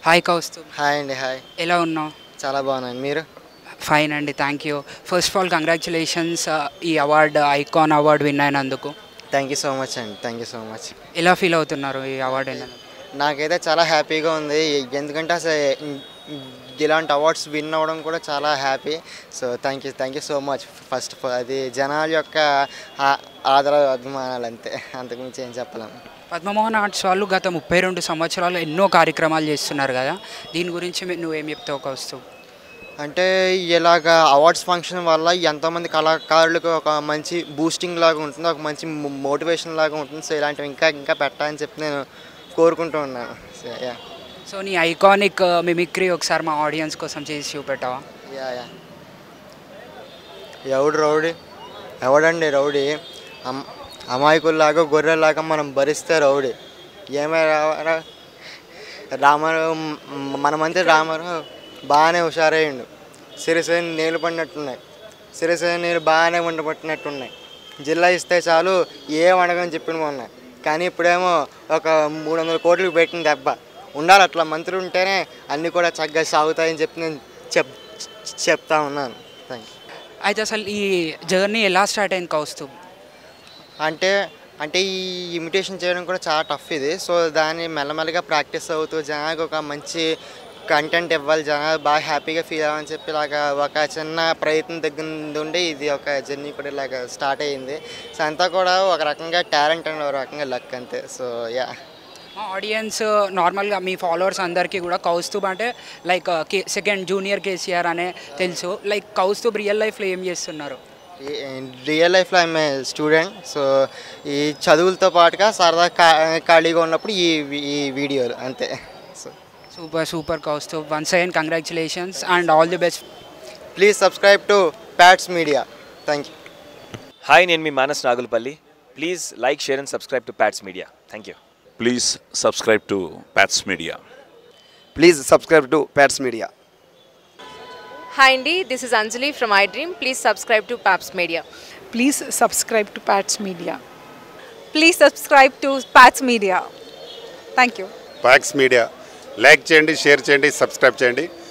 Hi Kaustubh. Hi అండి. Hi. ఎలా ఉన్నావు? చాలా బాగున్నాను. మీరు? ఫైన్ అండి, thank you. First of all congratulations, ఈ అవార్డు ఐకాన్ అవార్డు విన్ అయినందుకు. థ్యాంక్ యూ సో మచ్ అండి. Thank you so much. ఎలా ఫీల్ అవుతున్నారు ఈ అవార్డు అయినందుకు? నాకైతే చాలా హ్యాపీగా ఉంది. ఎందుకంటే అసలు ఇలాంటి అవార్డ్స్ విన్ అవ్వడం కూడా చాలా happy. So thank you so much. First అది జనాల యొక్క ఆదర అభిమానాలు, అంతే, అంతకుమించి ఏం చెప్పలేము. పద్మమోహన్ ఆర్ట్స్ వాళ్ళు గత 32 సంవత్సరాలు ఎన్నో కార్యక్రమాలు చేస్తున్నారు కదా, దీని గురించి నువ్వేం చెప్తావు కౌస్తుబ్? అంటే ఇలాగ అవార్డ్స్ ఫంక్షన్ వల్ల ఎంతోమంది కళాకారులకు ఒక మంచి బూస్టింగ్ లాగా ఉంటుంది, ఒక మంచి మోటివేషన్ లాగా ఉంటుంది. సో ఇలాంటివి ఇంకా ఇంకా పెట్టాలని చెప్పి నేను కోరుకుంటూ ఉన్నాను. సో నీ ఐకానిక్ మిమిక్రీ ఒకసారి మా ఆడియన్స్ కోసం చేసి చూపెట్టావా? యా. ఎవడండి రౌడీ? అమాయకుల్లాగా గొర్రెలాగా మనం భరిస్తే రౌడీ. ఏమైనా రామారావు, మనమంతే రామారావు బాగానే హుషారయ్యిండు. సిరిసేన నీళ్ళు పడినట్టున్నాయి, సిరిసేన నీళ్ళు బాగానే ఉండబట్టినట్టున్నాయి. జిల్లా ఇస్తే చాలు ఏం అడగని చెప్పినవి ఉన్నాయి. కానీ ఇప్పుడేమో ఒక 300 కోట్లకు పెట్టిన దెబ్బ. ఉండాలి అట్లా మంత్రులు ఉంటేనే అన్నీ కూడా చక్కగా సాగుతాయని చెప్పి నేను చెప్తా ఉన్నాను. Thank you. అయితే అసలు ఈ జర్నీ ఎలా స్టార్ట్ అయింది కౌస్తుబ్? అంటే ఈ ఇమిటేషన్ చేయడం కూడా చాలా టఫ్ ఇది. సో దాన్ని మెల్లమెల్లగా ప్రాక్టీస్ అవుతూ జనానికి ఒక మంచి కంటెంట్ ఇవ్వాలి, జనాలు బాగా హ్యాపీగా ఫీల్ అవ్వాలని చెప్పి ఇలాగా ఒక చిన్న ప్రయత్నం దగ్గర నుండి ఇది ఒక జర్నీ కూడా ఇలాగ స్టార్ట్ అయ్యింది. సో అంతా కూడా ఒక రకంగా టాలెంట్ అండ్ ఒక రకంగా లక్, అంతే. So yeah. మా ఆడియన్స్ నార్మల్గా మీ ఫాలోవర్స్ అందరికీ కూడా కౌస్తుబ్ అంటే లైక్ సెకండ్ జూనియర్ కేసీఆర్ అనే తెలుసు. లైక్ కౌస్తుబ్ రియల్ లైఫ్లో ఏం చేస్తున్నారు? రియల్ లైఫ్లో ఐఎమ్ స్టూడెంట్. సో ఈ చదువులతో పాటుగా సరదా ఖాళీగా ఉన్నప్పుడు ఈ వీడియోలు, అంతే. Super Kaustubh. Once again congratulations and all the best. Please subscribe to Pats Media. Thank you. Hi, నేను మీ Manas Nagulapalli. Please like, share and subscribe to Pats Media. Thank you. Please subscribe to PATS Media. Please subscribe to PATS Media. Hi Andy, this is Anjali from iDream. Please subscribe to PATS Media. Please subscribe to PATS Media. Please subscribe to PATS Media. Thank you. PATS Media. Like చేయండి, share చేయండి, subscribe చేయండి.